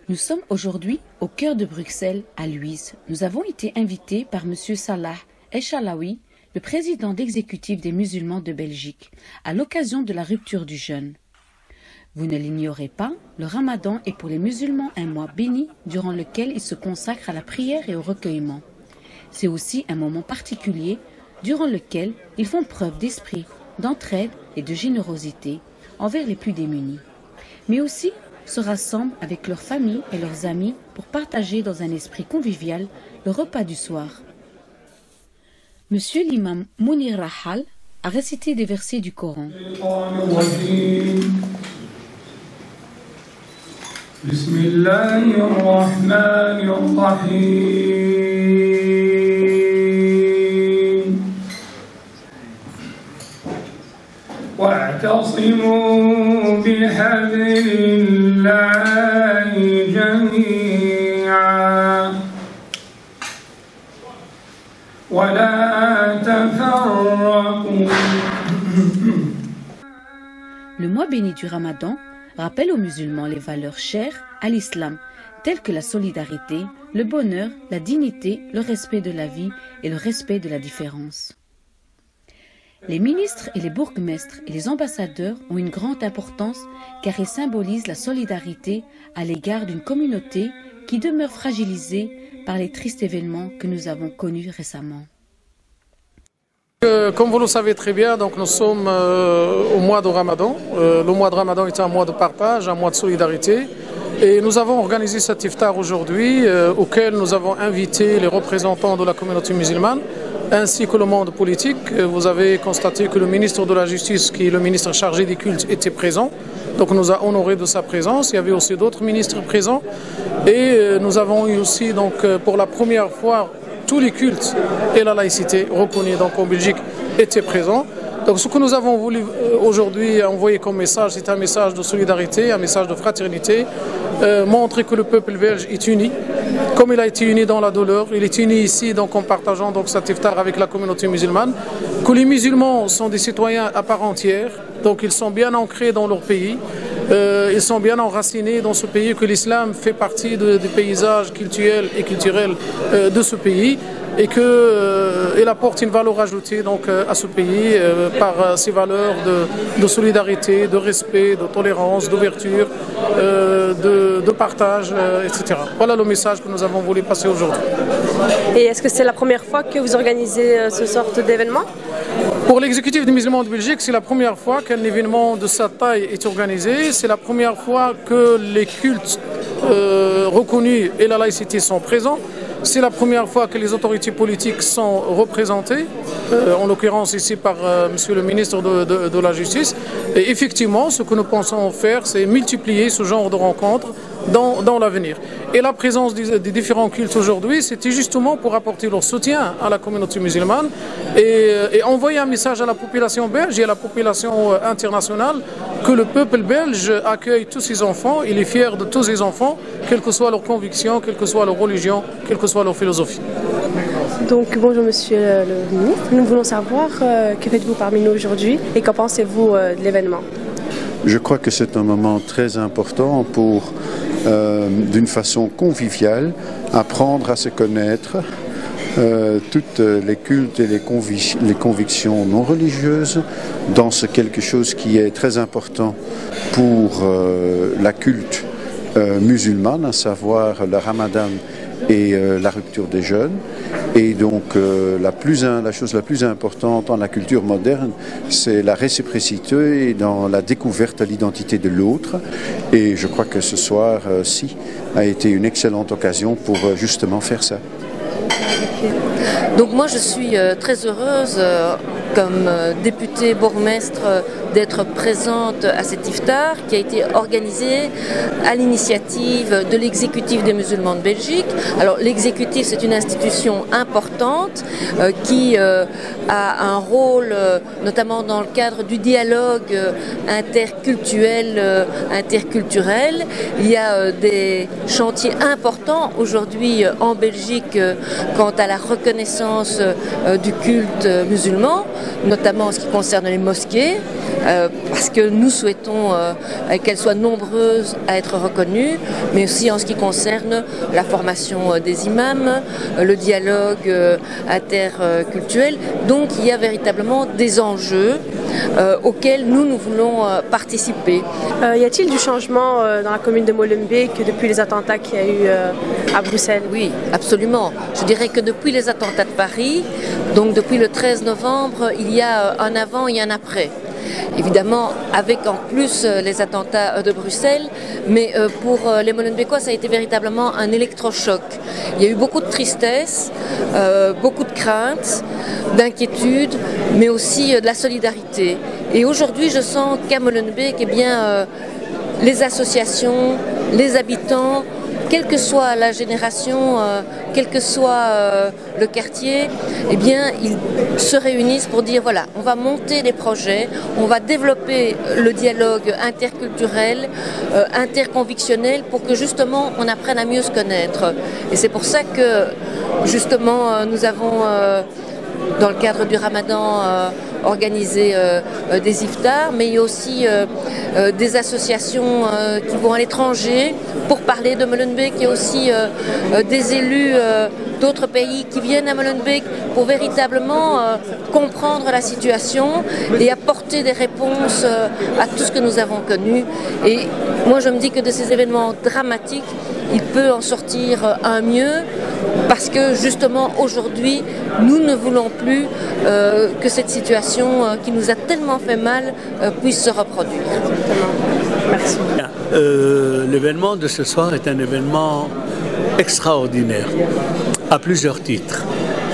Nous sommes aujourd'hui au cœur de Bruxelles, à Luize. Nous avons été invités par M. Salah Echalaoui, le président exécutif des musulmans de Belgique, à l'occasion de la rupture du jeûne. Vous ne l'ignorez pas, le ramadan est pour les musulmans un mois béni durant lequel ils se consacrent à la prière et au recueillement. C'est aussi un moment particulier durant lequel ils font preuve d'esprit, d'entraide et de générosité envers les plus démunis. Mais aussi se rassemblent avec leurs familles et leurs amis pour partager dans un esprit convivial le repas du soir. Monsieur l'imam Mounir Rahal a récité des versets du Coran. واعتصموا بحبل الله جميعا ولا تفرقوا. Le mois béni du Ramadan rappelle aux musulmans les valeurs chères à l'islam, telles que la solidarité, le bonheur, la dignité, le respect de la vie et le respect de la différence. Les ministres et les bourgmestres et les ambassadeurs ont une grande importance car ils symbolisent la solidarité à l'égard d'une communauté qui demeure fragilisée par les tristes événements que nous avons connus récemment. Comme vous le savez très bien, donc nous sommes au mois de Ramadan. Le mois de Ramadan est un mois de partage, un mois de solidarité. Et nous avons organisé cet iftar aujourd'hui auquel nous avons invité les représentants de la communauté musulmane ainsi que le monde politique. Vous avez constaté que le ministre de la Justice, qui est le ministre chargé des cultes, était présent. Donc nous a honoré de sa présence. Il y avait aussi d'autres ministres présents. Et nous avons eu aussi donc, pour la première fois tous les cultes et la laïcité reconnus donc, en Belgique étaient présents. Donc ce que nous avons voulu aujourd'hui envoyer comme message, c'est un message de solidarité, un message de fraternité, montrer que le peuple belge est uni, comme il a été uni dans la douleur, il est uni ici donc, en partageant donc, cet iftar avec la communauté musulmane, que les musulmans sont des citoyens à part entière, donc ils sont bien ancrés dans leur pays, ils sont bien enracinés dans ce pays, que l'islam fait partie des paysages culturels et culturels de ce pays. Et qu'il apporte une valeur ajoutée donc, à ce pays par ses valeurs de solidarité, de respect, de tolérance, d'ouverture, de partage, etc. Voilà le message que nous avons voulu passer aujourd'hui. Et est-ce que c'est la première fois que vous organisez ce sorte d'événement? Pour l'exécutif des musulmans de Belgique, c'est la première fois qu'un événement de cette taille est organisé. C'est la première fois que les cultes reconnus et la laïcité sont présents. C'est la première fois que les autorités politiques sont représentées, en l'occurrence ici par Monsieur le ministre de la Justice. Et effectivement, ce que nous pensons faire, c'est multiplier ce genre de rencontres dans l'avenir. Et la présence des différents cultes aujourd'hui, c'était justement pour apporter leur soutien à la communauté musulmane et envoyer un message à la population belge et à la population internationale que le peuple belge accueille tous ses enfants, il est fier de tous ses enfants, quelle que soit leur conviction, quelle que soit leur religion, quelle que soit leur philosophie. Donc bonjour monsieur le ministre, nous voulons savoir que faites-vous parmi nous aujourd'hui et qu'en pensez-vous de l'événement? Je crois que c'est un moment très important pour, d'une façon conviviale, apprendre à se connaître, toutes les cultes et les convictions non religieuses dans quelque chose qui est très important pour la culte musulmane, à savoir le ramadan et la rupture des jeûnes. Et donc la chose la plus importante dans la culture moderne, c'est la réciprocité et dans la découverte de l'identité de l'autre. Et je crois que ce soir-ci a été une excellente occasion pour justement faire ça. Donc moi je suis très heureuse comme députée bourgmestre d'être présente à cet iftar qui a été organisé à l'initiative de l'exécutif des musulmans de Belgique. Alors l'exécutif c'est une institution importante qui a un rôle notamment dans le cadre du dialogue interculturel. Il y a des chantiers importants aujourd'hui en Belgique quant à la reconnaissance du culte musulman, notamment en ce qui concerne les mosquées. parce que nous souhaitons qu'elles soient nombreuses à être reconnues, mais aussi en ce qui concerne la formation des imams, le dialogue interculturel. Donc il y a véritablement des enjeux auxquels nous voulons participer. Y a-t-il du changement dans la commune de Molenbeek depuis les attentats qu'il y a eu à Bruxelles? Oui, absolument. Je dirais que depuis les attentats de Paris, donc depuis le 13 novembre, il y a un avant et un après. Évidemment, avec en plus les attentats de Bruxelles, mais pour les Molenbeekois, ça a été véritablement un électrochoc. Il y a eu beaucoup de tristesse, beaucoup de crainte, d'inquiétude, mais aussi de la solidarité. Et aujourd'hui, je sens qu'à Molenbeek, eh bien, les associations, les habitants, quelle que soit la génération, quel que soit le quartier, eh bien, ils se réunissent pour dire voilà, on va monter des projets, on va développer le dialogue interculturel, interconvictionnel, pour que justement on apprenne à mieux se connaître. Et c'est pour ça que justement nous avons, dans le cadre du Ramadan, organisé des iftars, mais il y a aussi des associations qui vont à l'étranger pour parler de Molenbeek. Il y a aussi des élus d'autres pays qui viennent à Molenbeek pour véritablement comprendre la situation et apporter des réponses à tout ce que nous avons connu. Et moi je me dis que de ces événements dramatiques, il peut en sortir un mieux, parce que justement aujourd'hui nous ne voulons plus que cette situation qui nous a tellement fait mal puisse se reproduire. Merci. L'événement de ce soir est un événement extraordinaire à plusieurs titres.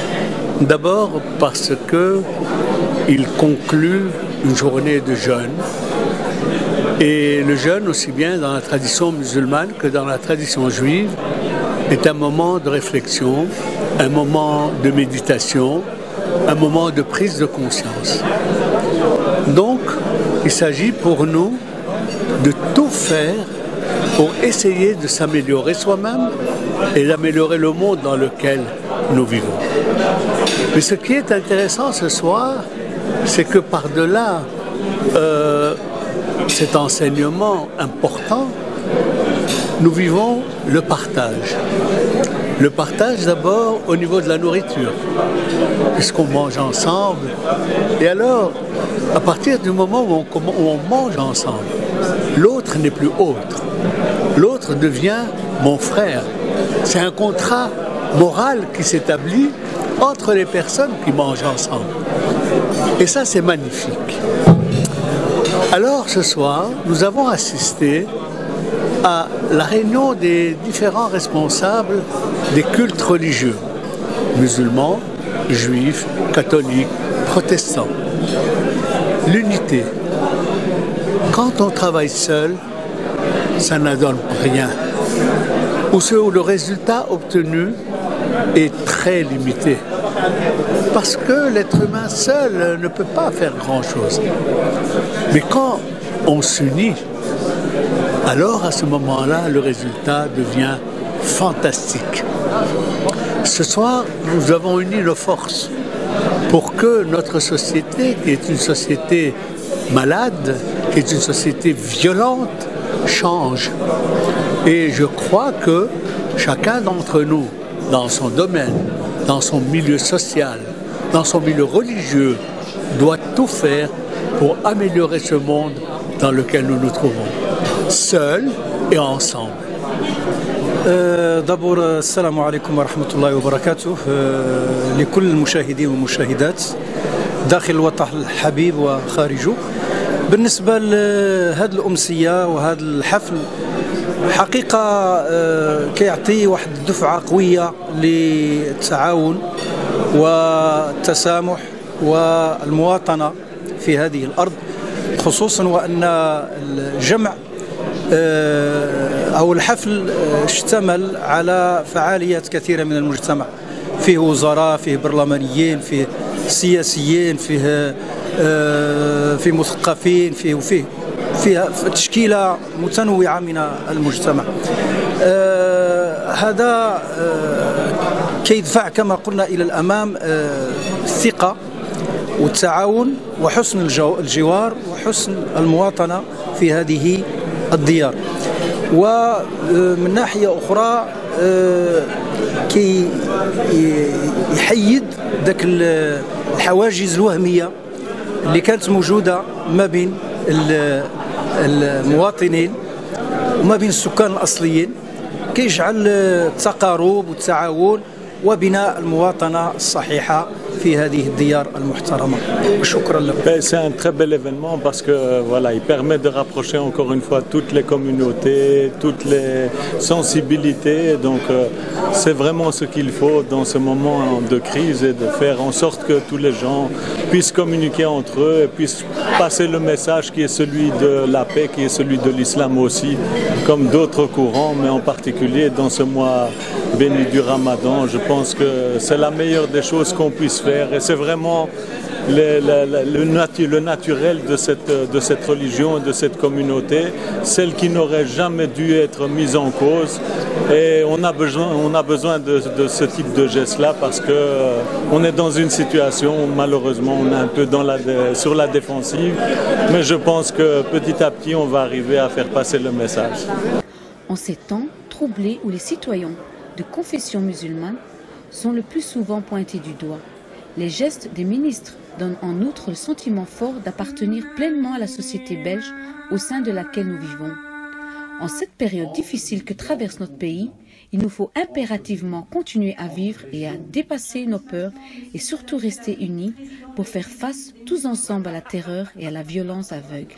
D'abord parce qu'il conclut une journée de jeûne, et le jeûne, aussi bien dans la tradition musulmane que dans la tradition juive, est un moment de réflexion, un moment de méditation, un moment de prise de conscience. Donc, il s'agit pour nous de tout faire pour essayer de s'améliorer soi-même et d'améliorer le monde dans lequel nous vivons. Mais ce qui est intéressant ce soir, c'est que par-delà cet enseignement important, nous vivons le partage. Le partage d'abord au niveau de la nourriture, puisqu'on mange ensemble. Et alors, à partir du moment où on mange ensemble, l'autre n'est plus autre. L'autre devient mon frère. C'est un contrat moral qui s'établit entre les personnes qui mangent ensemble. Et ça, c'est magnifique. Alors, ce soir, nous avons assisté à la réunion des différents responsables des cultes religieux, musulmans, juifs, catholiques, protestants. L'unité. Quand on travaille seul, ça ne donne rien. Ou le résultat obtenu est très limité. Parce que l'être humain seul ne peut pas faire grand-chose. Mais quand on s'unit, alors à ce moment-là, le résultat devient fantastique. Ce soir, nous avons uni nos forces pour que notre société, qui est une société malade, qui est une société violente, change. Et je crois que chacun d'entre nous, dans son domaine, dans son milieu social, dans son milieu religieux, doit tout faire pour améliorer ce monde dans lequel nous nous trouvons, seuls et ensemble. دبور السلام عليكم ورحمة الله وبركاته لكل المشاهدين والمشاهدات داخل الوطن الحبيب وخارجه. بالنسبة لهذه الأمسية وهذا الحفل حقيقة كيعطي واحد الدفعة قوية للتعاون والتسامح والمواطنة في هذه الأرض، خصوصا وأن الجمع أو الحفل اشتمل على فعاليات كثيرة من المجتمع، فيه وزراء، فيه برلمانيين، فيه سياسيين، فيه مثقفين، فيه تشكيلة متنوعة من المجتمع. هذا كيدفع كما قلنا إلى الأمام الثقة والتعاون وحسن الجوار وحسن المواطنة في هذه الديار. ومن ناحية أخرى كي يحيد ذاك الحواجز الوهمية اللي كانت موجودة ما بين المواطنين وما بين السكان الأصليين، كيجعل التقارب والتعاون وبناء المواطنة الصحيحة في هذه الديار المحترمة. شكرا لكم. C'est un très bel événement parce que voilà, il permet de rapprocher encore une fois toutes les communautés, toutes les sensibilités. Donc c'est vraiment ce qu'il faut dans ce moment de crise et de faire en sorte que tous les gens puissent communiquer entre eux et puissent passer le message qui est celui de la paix, qui est celui de l'islam aussi, comme d'autres courants, mais en particulier dans ce mois béni du Ramadan. Je pense que c'est la meilleure des choses qu'on puisse faire et c'est vraiment le naturel de cette religion et de cette communauté, celle qui n'aurait jamais dû être mise en cause. Et on a besoin de ce type de geste-là parce qu'on est dans une situation où malheureusement on est un peu sur la défensive, mais je pense que petit à petit on va arriver à faire passer le message. En ces temps troublés où les citoyens de confession musulmane sont le plus souvent pointés du doigt, les gestes des ministres donnent en outre le sentiment fort d'appartenir pleinement à la société belge au sein de laquelle nous vivons. En cette période difficile que traverse notre pays, il nous faut impérativement continuer à vivre et à dépasser nos peurs et surtout rester unis pour faire face tous ensemble à la terreur et à la violence aveugle.